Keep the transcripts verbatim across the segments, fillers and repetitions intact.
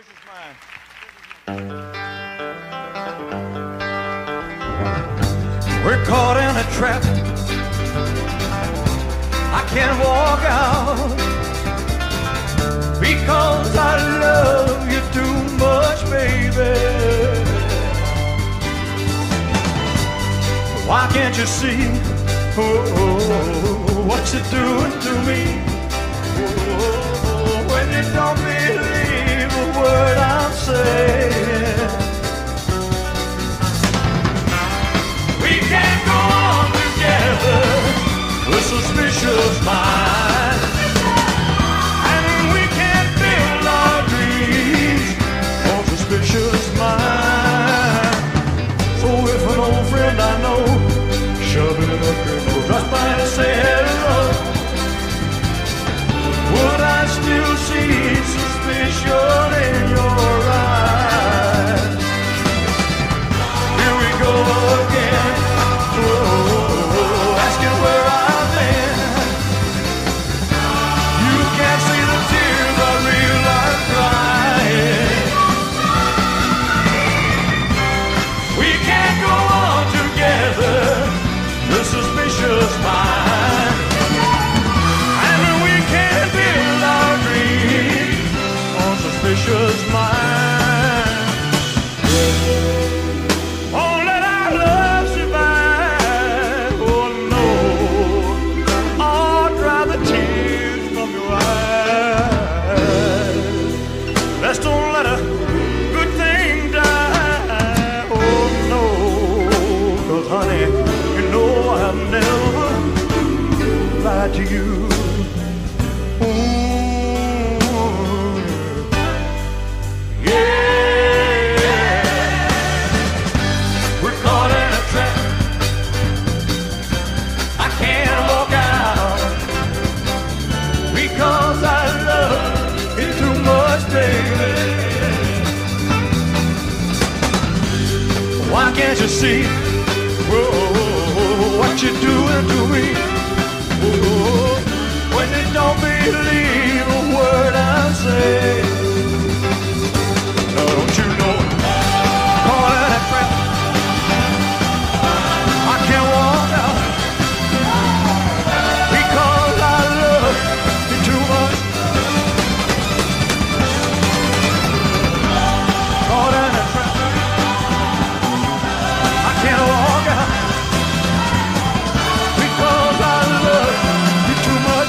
suspicious mind. We're caught in a trap. I can't walk out because I love you too much, baby. Why can't you see oh, what you're doing to me? Oh, when you don't believe a word I'm saying. We can't go on together with suspicious minds, and we can't build our dreams on suspicious minds. So if an old friend I know shoving it up your nose, just by to say hello, would I still see suspicion in your eyes? Here we go again, oh, asking where I've been. You can't see the tears I realize crying. We can't go on together, the suspicious mind, and we can't build our dreams on suspicious mind. Won't let our love survive, oh no, or dry the tears from your eyes. Let's don't let a good thing die, oh no, 'cause honey, you know I've never lied to you. Ooh, yeah, we're caught in a trap. I can't walk out because I love you too much, baby. Why can't you see whoa, what you're doing to me? Whoa, when you don't believe a word I say. No, don't you know caught in a trap? I can't walk out because I love you too much. Caught in a trap. I can't walk out because I love you too much.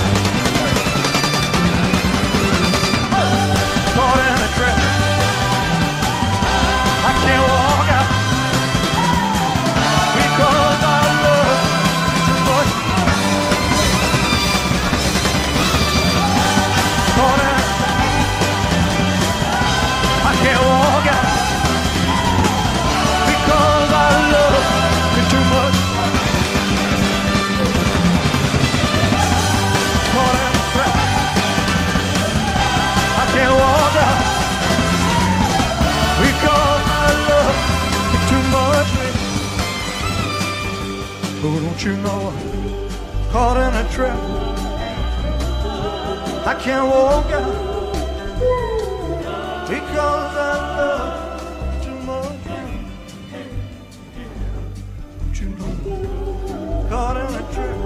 Caught in a trap. I can't walk out because I love you too much. Caught in a trap. I can't walk out because I love you too much. Caught in a trap. I can't walk out because I love you too much, baby. Oh, don't you know I'm caught in a trap? I can't walk out because I love you too much, baby. Don't you know I'm caught in a trap?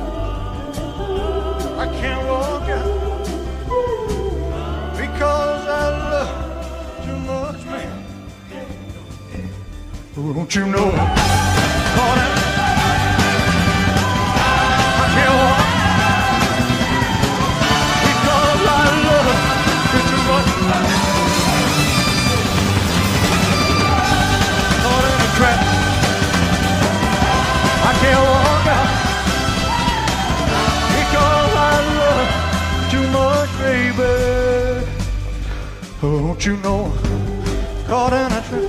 I can't walk out because I love you too much, man. Oh, don't you know I'm caught in? I can't walk because I love you too much. Caught in a trap. I can't walk out because I love you too much, baby. Oh, don't you know I'm caught in a trap?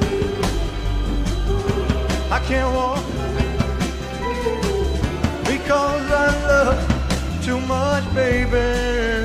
I can't walk because I love too much, baby.